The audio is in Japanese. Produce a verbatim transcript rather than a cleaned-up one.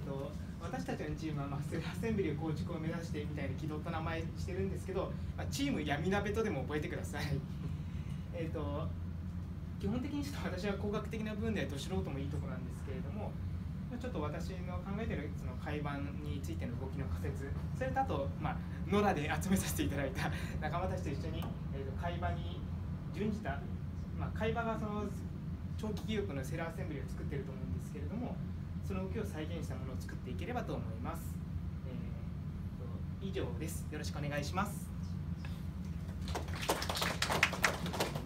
と私たちのチームは、まあ、セルアセンブリ構築を目指してみたいな軌道と名前してるんですけど、まあ、チーム闇鍋とでも覚えてください。えっと基本的にちょっと私は工学的な部分ではど素人もいいところなんですけれども、ちょっと私の考えているその海馬についての動きの仮説、それとあと、まあ、野良で集めさせていただいた仲間たちと一緒に、えー、と海馬に準じた、まあ、海馬がその長期記憶のセルアセンブリを作っていると思うんですけれども、その動きを再現したものを作っていければと思います。えー、と以上です。よろしくお願いします。